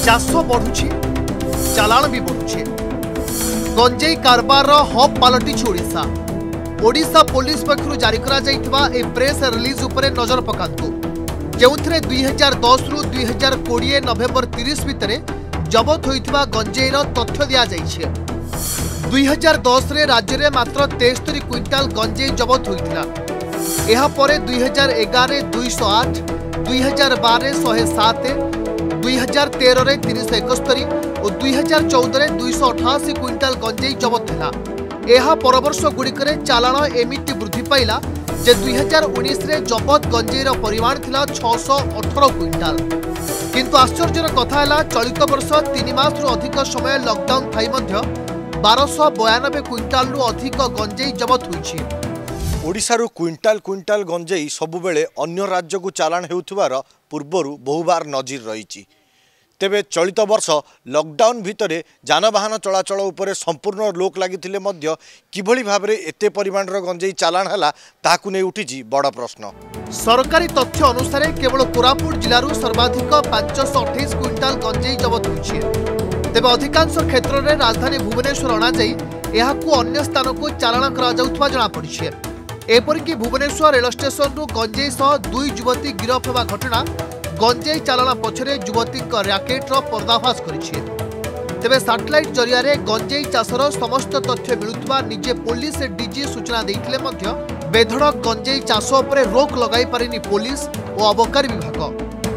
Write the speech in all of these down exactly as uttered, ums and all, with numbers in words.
चाष बढ़ुଛି चालाण भी बढ़ुছে गंजेई कारबार हब पलटि ओडिशा ओडिशा पुलिस पक्षरु जारी करा जाइतबा ए प्रेस रिलीज उपरे नजर पकांतु जेउथरे दुई हजार दस रु दुई हजार कोड़े नवेम्बर तीस भितर जबत होइतबा गंजेईर तथ्य दिया जाइछे। दुई हजार दस रे राज्य में मात्र तेस्तरी क्विंटाल गंजेई जबत होइतिला। एहा परे दुई हजार एगार दुई सौ आठ दुई हजार बारह शहे सात दुई हजार तेरह रे तीन सौ एकस्तरी और दुई हजार चौदह दुई सौ अठाशी क्विंटाल गंजेई जबत थिला। एहा परवर्ष गुड़िकरे चालाण एमिति वृद्धि पाइला जे दुई हजार उन्नीस रे जबत गंजेईर परिमाण थिला छह सौ अठारह क्विंटाल। किंतु आश्चर्यर कथा है चलित वर्ष तीन मास रु अधिक समय लॉकडाउन थाई मध्य बारश बयानबे क्विंटाल रु अधिक गंजेई जबत होइछि। ओडिशारू क्विंटाल क्विंटाल गंजेई सबुबेले अन्य राज्य को चालाण हेउथुवार पूर्वरु बहुबार नजीर रही। तेबे चलित वर्ष लॉकडाउन भितर जानवाहन चलाचल उपरे संपूर्ण लोक लागिथिले मध्य किभली भाबरे एते परिमाणर गंजेई चालाण हला ताकु नै उठिछि बड़ प्रश्न। सरकारी तथ्य अनुसार केवल कोरापुट जिलूर सर्वाधिक पांच सौ अठाईस क्विंटाल गंजेई जबत होइछि। तेबे अधिकांश क्षेत्र में राजधानी भुवनेश्वर अणाई यहाकू अन्य स्थान को चालाण करा जाउथबा जणा पड़िछि। एपरिकी भुवनेश्वर रेल स्टेशन रु गंजेई सह दुई युवती गिरफ होगा घटना गंजेई चालाण पछरे युवती रैकेटर पर्दाफाश करिछि। तेबे सैटेलाइट जरिया गंजेई चाषर समस्त तथ्य मिलुवा निजे पुलिस डीजी सूचना देइथिले मध्य बेधड़क गंजेई चाष उपरे रोक लगाई पारिनी पुलिस और अबकारी विभाग।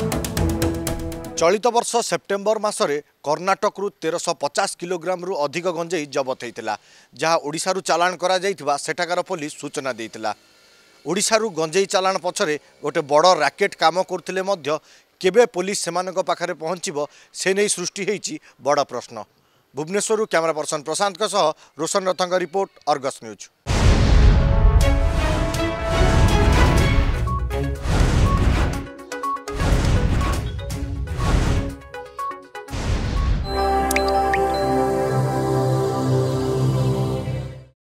चलित वर्ष सेप्टेम्बर मासरे कर्णाटक रु तेरश पचास किलोग्राम रु अधिक गंजेई जबत होता जहाँ ओडिशारू चालाण करा जाइथिबा सेठाकार पुलिस सूचना देइथिला। ओडिशारू गंजेई चालाण पछरे गोटे बड़ रैकेट काम करथिले मध्य केबे पुलिस सेमानक पाखरे पहुंचीबो से नै सृष्टि हेछि बड़ प्रश्न। भुवनेश्वर कैमरा पर्सन प्रशांत सह रोशन रथंग रिपोर्ट अर्गस न्यूज।